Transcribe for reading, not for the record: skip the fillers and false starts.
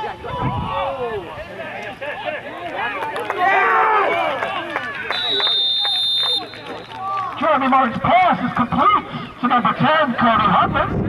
Jeremy Martin's pass is complete to number 10, Cody Hutlet.